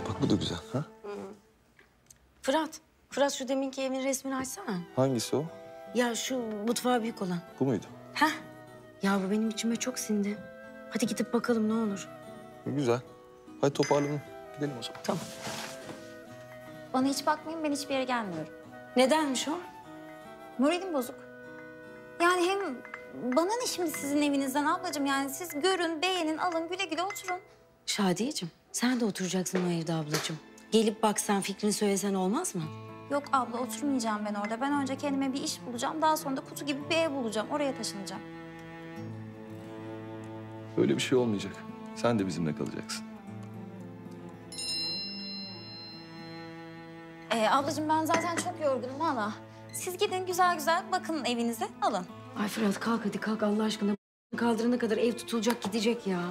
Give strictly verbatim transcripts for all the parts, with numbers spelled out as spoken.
Bak bu da güzel. Ha? Hı. Fırat, Fırat şu deminki evin resmini açsana. Hangisi o? Ya şu mutfağı büyük olan. Bu muydu? Heh. Ya bu benim içime çok sindi. Hadi gidip bakalım ne olur. Güzel. Hadi toparlanın. Gidelim o zaman. Tamam. Bana hiç bakmayın, ben hiçbir yere gelmiyorum. Nedenmiş o? Moralim bozuk. Yani hem bana ne şimdi sizin evinizden ablacığım? Yani siz görün, beğenin, alın, güle güle oturun. Şadiyeciğim, sen de oturacaksın o evde ablacığım. Gelip baksan, fikrini söylesen olmaz mı? Yok abla, oturmayacağım ben orada. Ben önce kendime bir iş bulacağım. Daha sonra da kutu gibi bir ev bulacağım. Oraya taşınacağım. Öyle bir şey olmayacak. Sen de bizimle kalacaksın. Ee, ablacığım ben zaten çok yorgunum valla. Siz gidin güzel güzel bakın evinize, alın. Ay Fırat kalk hadi kalk Allah aşkına. Kaldırana kadar ev tutulacak gidecek ya.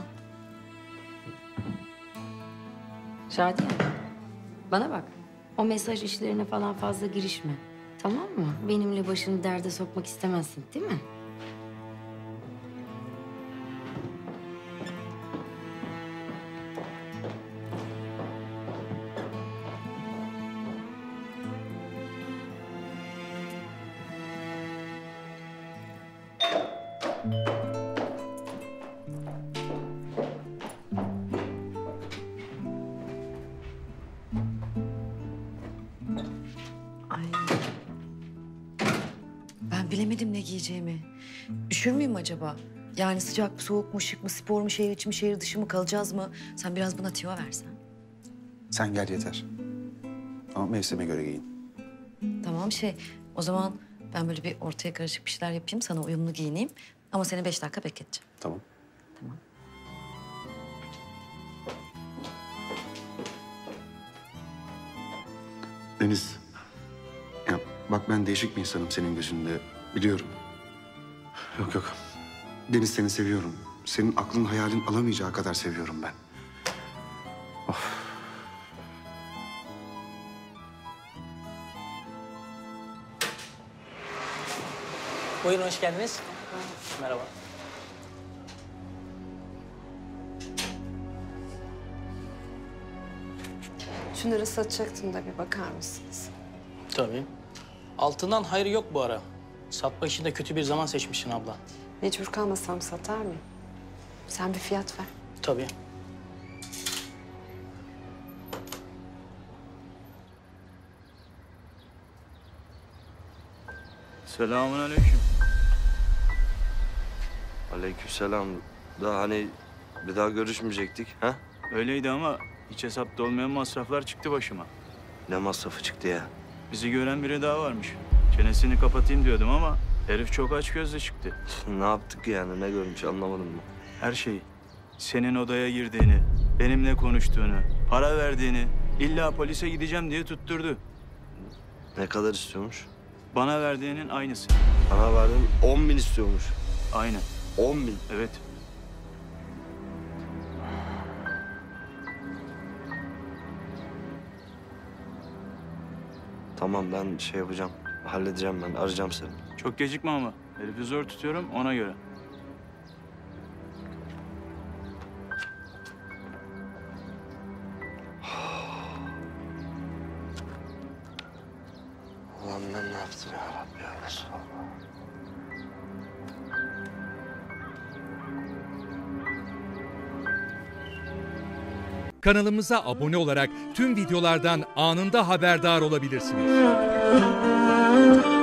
Şadiye, bana bak. O mesaj işlerine falan fazla girişme. Tamam mı? Benimle başını derde sokmak istemezsin, değil mi? Ay. Ben bilemedim ne giyeceğimi. Üşür müyüm acaba? Yani sıcak mı, soğuk mu, şık mı, spor mu, şehir içi mi, şehir dışı mı, kalacağız mı? Sen biraz bana tüyo versen. Sen gel yeter. Ama mevsime göre giyin. Tamam şey, o zaman ben böyle bir ortaya karışık bir şeyler yapayım, sana uyumlu giyineyim. Ama seni beş dakika bekleteceğim. Tamam. Tamam. Deniz, ya bak ben değişik bir insanım senin gözünde, biliyorum. Yok yok. Deniz seni seviyorum. Senin aklın hayalin alamayacağı kadar seviyorum ben. Of. Buyurun, hoş geldiniz. Merhaba. Şunları satacaktım da bir bakar mısınız? Tabii. Altından hayır yok bu ara. Satmak için de kötü bir zaman seçmişsin abla. Mecbur kalmasam satar mıyım? Sen bir fiyat ver. Tabii. Selamünaleyküm. Aleykümselam. Daha hani bir daha görüşmeyecektik, ha? Öyleydi ama hiç hesapta olmayan masraflar çıktı başıma. Ne masrafı çıktı ya? Bizi gören biri daha varmış. Çenesini kapatayım diyordum ama herif çok açgözlü çıktı. Ne yaptık yani? Ne görmüş anlamadım mı? Her şeyi. Senin odaya girdiğini, benimle konuştuğunu, para verdiğini, illa polise gideceğim diye tutturdu. Ne kadar istiyormuş? Bana verdiğinin aynısı. Bana verdin on bin istiyormuş. Aynen. On bin? Evet. Tamam ben şey yapacağım. Halledeceğim ben. Arayacağım seni. Çok gecikme ama. Herifi zor tutuyorum ona göre. Ulan ben ne yaptım ya Rabbi ya Resulallah. Kanalımıza abone olarak tüm videolardan anında haberdar olabilirsiniz.